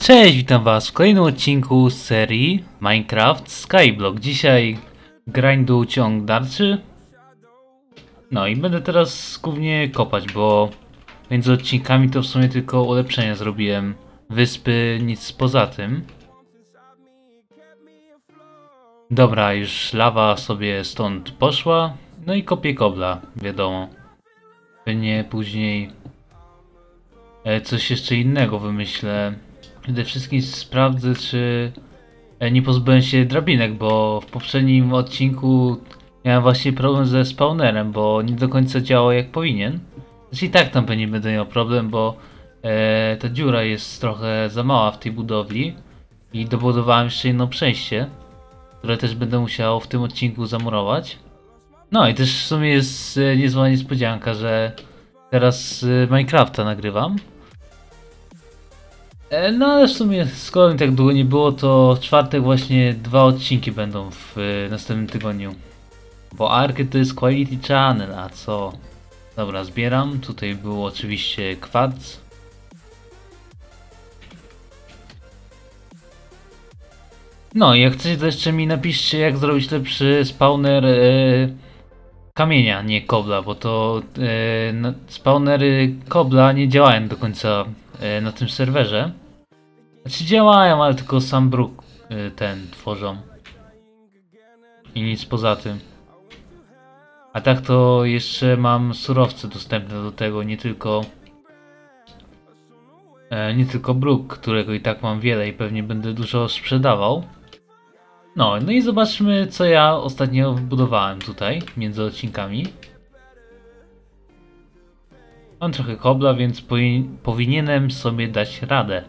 Cześć, witam was w kolejnym odcinku z serii Minecraft Skyblock. Dzisiaj grindu ciąg dalszy. No i będę teraz głównie kopać, bo między odcinkami to w sumie tylko ulepszenia zrobiłem. Wyspy, nic poza tym. Dobra, już lawa sobie stąd poszła. No i kopię kobla, wiadomo. Pewnie później coś jeszcze innego wymyślę. Przede wszystkim sprawdzę, czy nie pozbyłem się drabinek, bo w poprzednim odcinku miałem właśnie problem ze spawnerem, bo nie do końca działał jak powinien. Znaczy i tak tam pewnie będę miał problem, bo ta dziura jest trochę za mała w tej budowli i dobudowałem jeszcze jedno przejście, które też będę musiał w tym odcinku zamurować. No i też w sumie jest niezła niespodzianka, że teraz Minecrafta nagrywam. No ale w sumie skoro mi tak długo nie było, to w czwartek właśnie 2 odcinki będą w następnym tygodniu. Bo Arky to jest Quality Channel, a co? Dobra, zbieram. Tutaj był oczywiście kwarc. No i jak chcecie, to jeszcze mi napiszcie, jak zrobić lepszy spawner kamienia, nie kobla, bo to spawnery kobla nie działają do końca na tym serwerze. Znaczy działają, ale tylko sam bruk ten tworzą. I nic poza tym. A tak to jeszcze mam surowce dostępne do tego, nie tylko bruk, którego i tak mam wiele i pewnie będę dużo sprzedawał. No i zobaczmy, co ja ostatnio wybudowałem tutaj między odcinkami. Mam trochę kobla, więc powinienem sobie dać radę.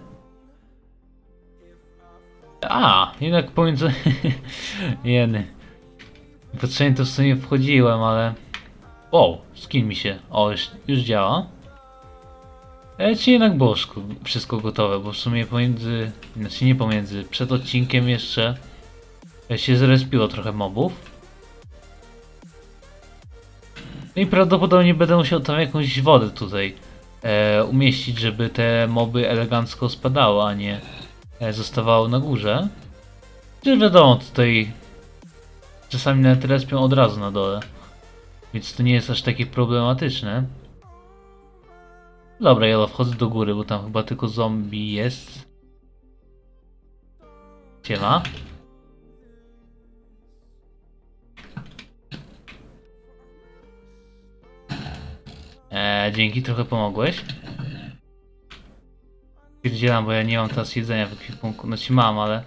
Jednak pomiędzy... Jeny. Potrzebnie to w sumie wchodziłem, ale... O, skin mi się... O, już działa. Czy jednak było wszystko gotowe, bo w sumie pomiędzy... Znaczy nie pomiędzy, przed odcinkiem jeszcze... się zrespiło trochę mobów. No i prawdopodobnie będę musiał tam jakąś wodę tutaj umieścić, żeby te moby elegancko spadały, a nie zostawały na górze. Czy wiadomo, tutaj czasami nawet respią od razu na dole, więc to nie jest aż takie problematyczne. Dobra, ja wchodzę do góry, bo tam chyba tylko zombie jest. Siema. Dzięki, trochę pomogłeś. Pierdzielam, bo ja nie mam teraz jedzenia w ekwipunku. Znaczy mam, ale...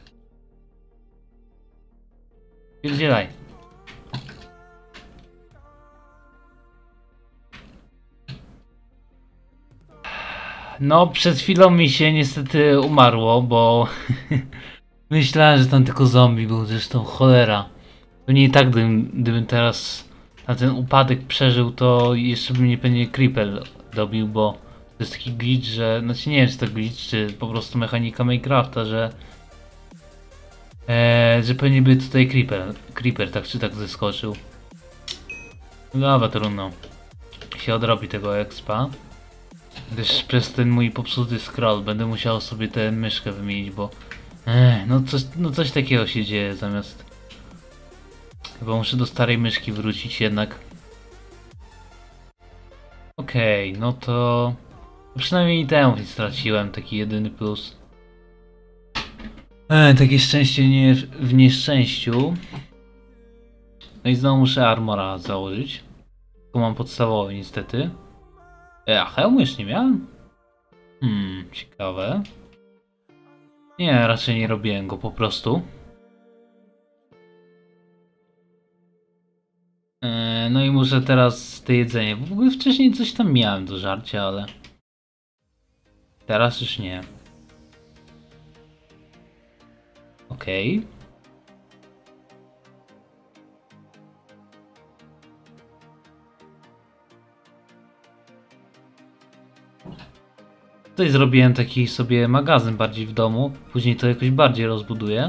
Pierdzielaj. No, przed chwilą mi się niestety umarło, bo... Myślałem, że tam tylko zombie był, zresztą cholera. Pewnie i tak gdybym teraz na ten upadek przeżył, to jeszcze by mnie pewnie creeper dobił, bo to jest taki glitch, że... Znaczy nie wiem, czy to glitch, czy po prostu mechanika Minecrafta, że pewnie by tutaj creeper tak czy tak zeskoczył. Dobra, trudno. Się odrobi tego expa. Gdyż przez ten mój popsuty scroll będę musiał sobie tę myszkę wymienić, bo... no coś takiego się dzieje zamiast... Chyba muszę do starej myszki wrócić jednak. Okej, no to... Przynajmniej itemów nie straciłem, taki jedyny plus. Takie szczęście nie w nieszczęściu. No i znowu muszę armora założyć. Tylko mam podstawowy niestety. A hełmu już nie miałem? Ciekawe. Nie, raczej nie robiłem go po prostu. No i muszę teraz te jedzenie. W ogóle wcześniej coś tam miałem do żarcia, ale... Teraz już nie. Okej. Tutaj zrobiłem taki sobie magazyn bardziej w domu. Później to jakoś bardziej rozbuduję.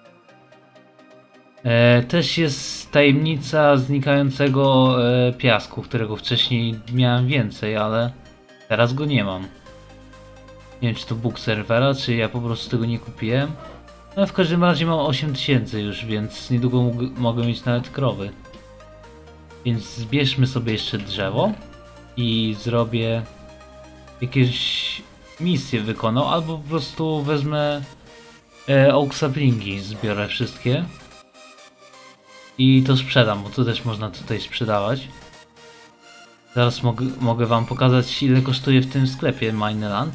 Też jest tajemnica znikającego piasku, którego wcześniej miałem więcej, ale teraz go nie mam. Nie wiem, czy to bóg serwera, czy ja po prostu tego nie kupiłem. No w każdym razie mam 8000 już, więc niedługo mogę mieć nawet krowy. Więc zbierzmy sobie jeszcze drzewo i zrobię jakieś misje wykonał, albo po prostu wezmę oak saplingi, zbiorę wszystkie i to sprzedam, bo to też można tutaj sprzedawać. Zaraz mogę wam pokazać, ile kosztuje w tym sklepie Mineland.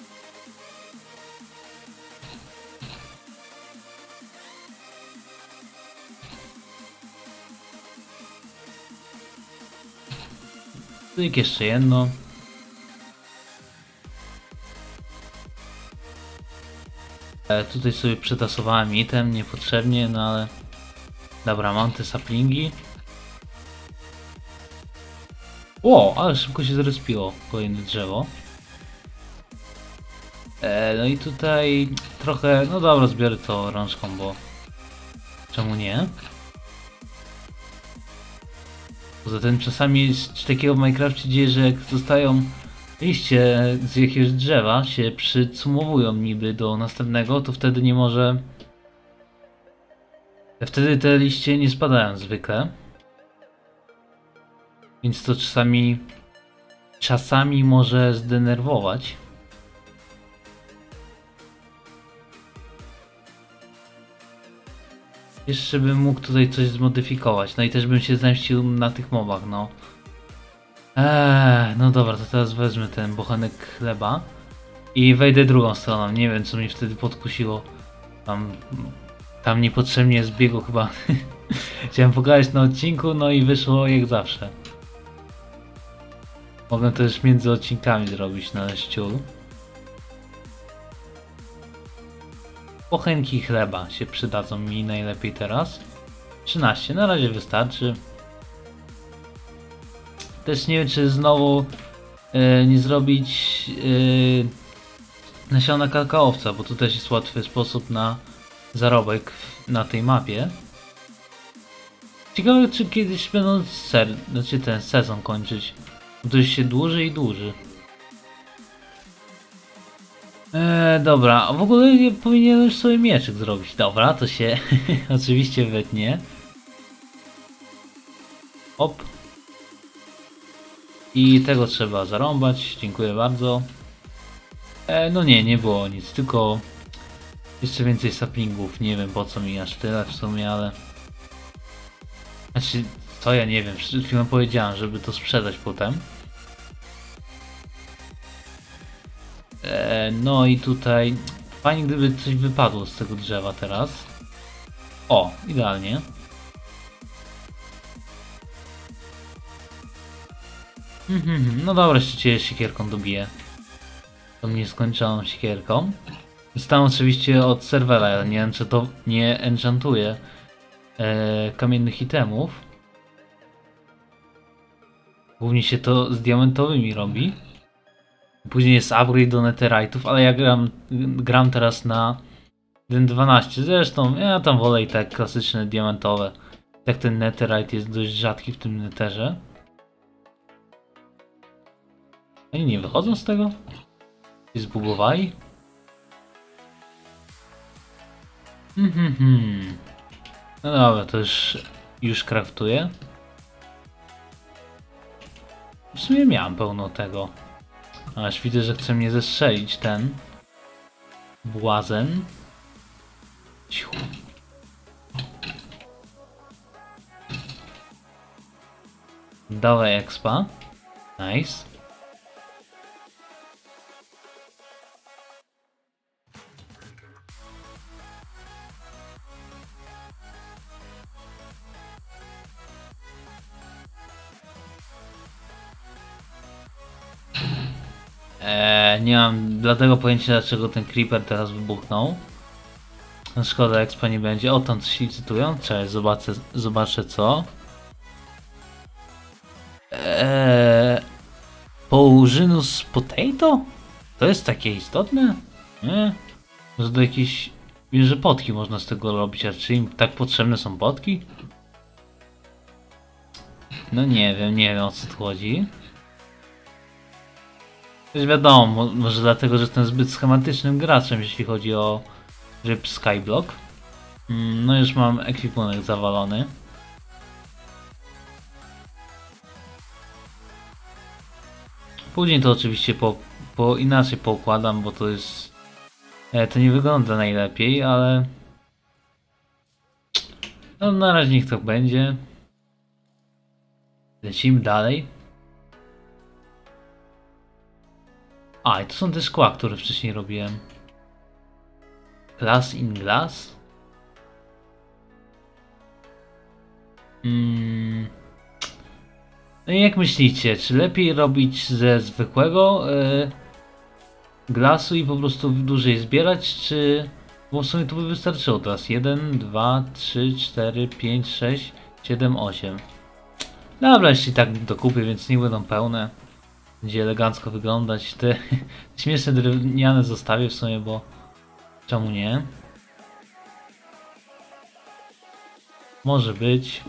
Tyk, jeszcze jedno. Tutaj sobie przetasowałem item niepotrzebnie, no ale dobra, mam te saplingi. O, ale szybko się zrespiło kolejne drzewo. No i tutaj trochę, no dobra, zbiorę to rączką, bo czemu nie? Poza tym czasami coś takiego w Minecrafcie dzieje, że jak zostają liście z jakiegoś drzewa, się przycumowują niby do następnego, to wtedy nie może... Wtedy te liście nie spadają zwykle. Więc to czasami może zdenerwować. Jeszcze bym mógł tutaj coś zmodyfikować, no i też bym się zemścił na tych mobach, no. No dobra, to teraz wezmę ten bochenek chleba i wejdę drugą stroną. Nie wiem, co mnie wtedy podkusiło. Tam niepotrzebnie zbiegło chyba. Chciałem pokazać na odcinku, no i wyszło jak zawsze. Mogę też między odcinkami zrobić na ściul. Bochenki chleba się przydadzą mi najlepiej teraz. 13, na razie wystarczy. Też nie wiem, czy znowu nie zrobić nasiona kakaowca, bo tu też jest łatwy sposób na zarobek na tej mapie. Ciekawe, czy kiedyś będą ten sezon kończyć, bo to już się dłuży i dłuży. Dobra, a w ogóle nie powinienem już sobie mieczyk zrobić. Dobra, to się oczywiście wytnie. Hop. I tego trzeba zarąbać, dziękuję bardzo. No nie było nic, tylko jeszcze więcej saplingów. Nie wiem po co mi aż tyle w sumie, ale... Znaczy, to ja nie wiem, przed chwilą powiedziałem, żeby to sprzedać potem. No i tutaj fajnie, gdyby coś wypadło z tego drzewa teraz. O, idealnie. No dobra, jeszcze cię siekierką dobiję. Tą nieskończoną siekierką. Dostałem oczywiście od serwera, nie enchantuję kamiennych itemów. Głównie się to z diamentowymi robi. Później jest upgrade do netherite'ów, ale ja gram teraz na Den 12. Zresztą ja tam wolę i tak klasyczne diamentowe. Tak ten netherite jest dość rzadki w tym netherze. Oni nie wychodzą z tego? Się zbugowali? No dobra, to już craftuję. W sumie miałem pełno tego. Aż widzę, że chce mnie zestrzelić ten błazen. Ciu. Dawaj expa. Nice. Nie mam bladego pojęcia, dlaczego ten creeper teraz wybuchnął. No szkoda, expa nie będzie. O, tam coś licytują. Cześć, zobaczę co. Paulzinus potato? To jest takie istotne? Nie? Może do jakiejś... Wiem, że potki można z tego robić, a czy im tak potrzebne są potki? No nie wiem o co tu chodzi. Też wiadomo, może dlatego, że jestem zbyt schematycznym graczem, jeśli chodzi o ryb Skyblock. No już mam ekwipunek zawalony. Później to oczywiście inaczej poukładam, bo to jest... to nie wygląda najlepiej, ale... no na razie niech tak będzie. Lecimy dalej. A, i to są te szkła, które wcześniej robiłem. Glass in glass? No i jak myślicie, czy lepiej robić ze zwykłego glasu i po prostu dłużej zbierać, czy... bo w sumie to by wystarczyło teraz. 1, 2, 3, 4, 5, 6, 7, 8. Dobra, jeśli tak dokupię, więc nie będą pełne. Będzie elegancko wyglądać. Te śmieszne drewniane zostawię w sumie, bo czemu nie? Może być.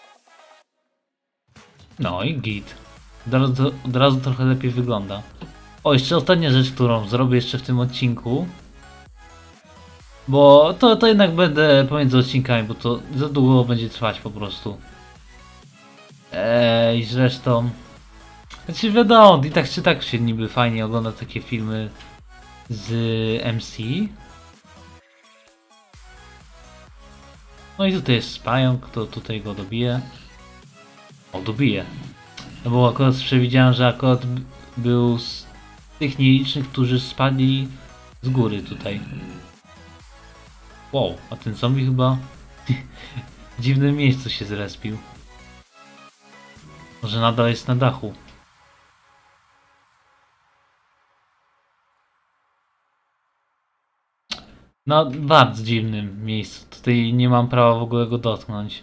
No i git. Od razu trochę lepiej wygląda. O, jeszcze ostatnia rzecz, którą zrobię jeszcze w tym odcinku. Bo to jednak będę pomiędzy odcinkami, bo to za długo będzie trwać po prostu. I zresztą... znaczy wiadomo, i tak czy tak się niby fajnie ogląda takie filmy z MC. No i tutaj jest pająk, to tutaj go dobiję. O, dobiję. No bo akurat przewidziałem, że akurat był z tych nielicznych, którzy spadli z góry tutaj. Wow, a ten zombie chyba w dziwnym miejscu się zrespił. Może nadal jest na dachu. No, bardzo dziwnym miejscu. Tutaj nie mam prawa w ogóle go dotknąć.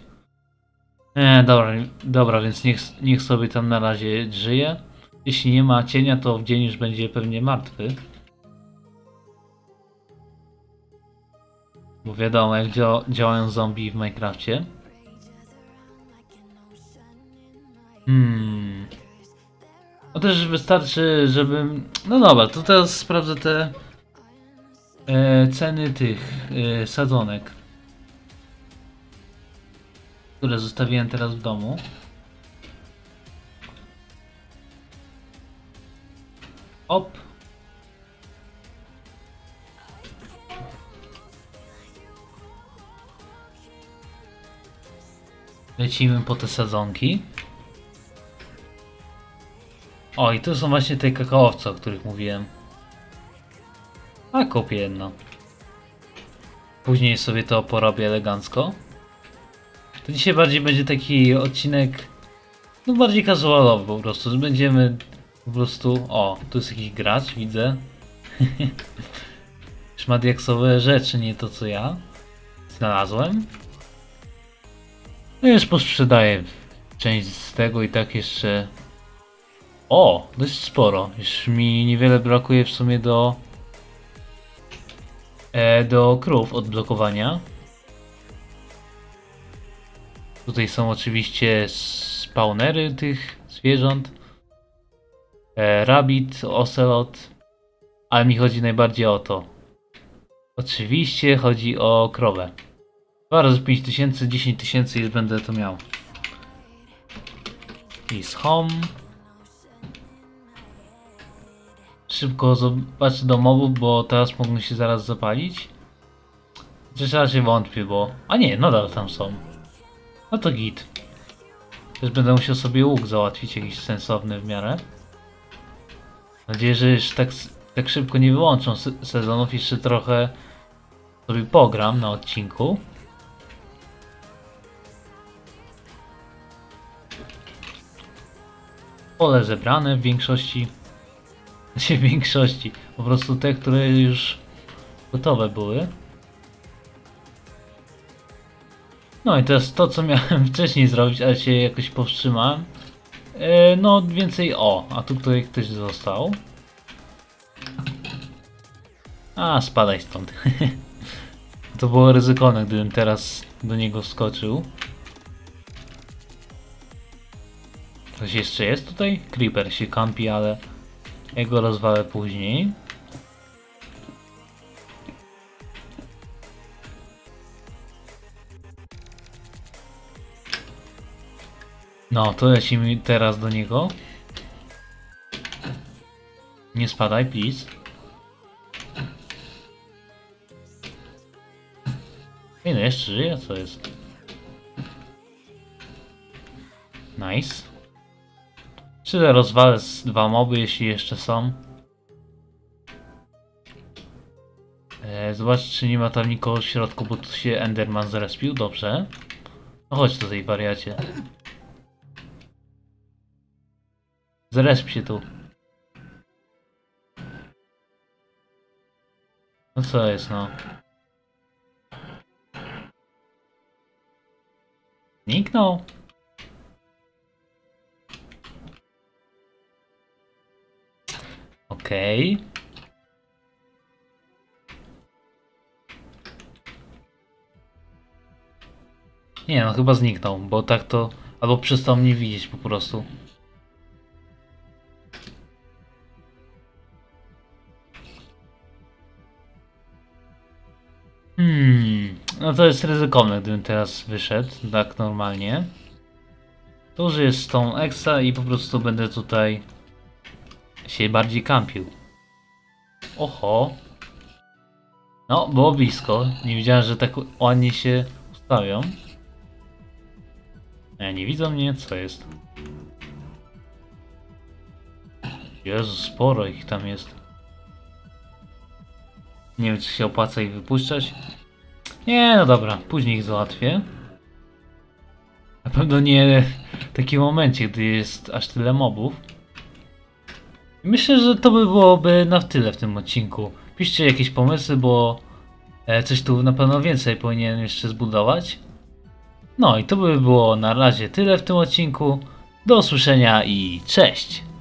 Dobra, więc niech sobie tam na razie żyje. Jeśli nie ma cienia, to w dzień już będzie pewnie martwy. Bo wiadomo, jak działają zombie w Minecrafcie. No też wystarczy, żebym... no dobra, to teraz sprawdzę te ceny tych sadzonek, które zostawiłem teraz w domu. Op. Lecimy po te sadzonki. O, i to są właśnie te kakaowce, o których mówiłem. A kupię jedno. Później sobie to porobię elegancko. To dzisiaj bardziej będzie taki odcinek, no bardziej casualowy po prostu. Będziemy po prostu... o, tu jest jakiś gracz, widzę. Już ma diaksowe rzeczy, nie to co ja znalazłem. No już posprzedaję część z tego i tak jeszcze... o, dość sporo. Już mi niewiele brakuje w sumie do krów odblokowania. Tutaj są oczywiście spawnery tych zwierząt. Rabbit, ocelot. Ale mi chodzi najbardziej o to. Oczywiście chodzi o krowę. 2 razy 5000, 10 000 już będę to miał. Is home. Szybko zobaczę do mobów, bo teraz mogą się zaraz zapalić. Chociaż raczej wątpię, bo... a nie, nadal tam są. No to git. Też będę musiał sobie łuk załatwić, jakiś sensowny w miarę. Mam nadzieję, że już tak szybko nie wyłączą sezonów. Jeszcze trochę sobie pogram na odcinku. Pole zebrane w większości. Znaczy w większości. Po prostu te, które już gotowe były. No i teraz to, co miałem wcześniej zrobić, ale się jakoś powstrzymałem. No więcej a tu tutaj ktoś został. A, spadaj stąd. To było ryzykowne, gdybym teraz do niego wskoczył. Ktoś jeszcze jest tutaj? Creeper się kampi, ale Ja go rozwalę później. No, to lecimy teraz do niego. Nie spadaj, please. Ej, no jeszcze żyje? Co jest? Nice. Czy rozwalę z 2 moby, jeśli jeszcze są? Zobacz, czy nie ma tam nikogo w środku, bo tu się Enderman zrespił. Dobrze. No chodź tutaj, wariacie. Zresp się tu. No co jest, no? Zniknął. Okej. Nie no, chyba zniknął, bo tak to... Albo przestał mnie widzieć po prostu. No to jest ryzykowne, gdybym teraz wyszedł, tak normalnie. To użyję Stone Exa i po prostu będę tutaj się bardziej kampił. Oho. No, było blisko. Nie wiedziałem, że tak ładnie się ustawią. Nie widzą mnie, co jest? Jezu, sporo ich tam jest. Nie wiem, czy się opłaca ich wypuszczać. Nie, no dobra, później ich załatwię. Na pewno nie w takim momencie, gdy jest aż tyle mobów. Myślę, że to by byłoby na tyle w tym odcinku. Piszcie jakieś pomysły, bo coś tu na pewno więcej powinienem jeszcze zbudować. No i to by było na razie tyle w tym odcinku. Do usłyszenia i cześć!